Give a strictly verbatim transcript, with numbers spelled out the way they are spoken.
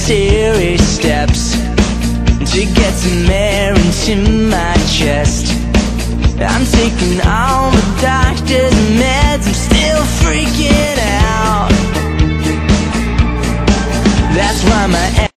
necessary steps to get some air into my chest. I'm taking all the doctor's meds, I'm still freaking out. That's why my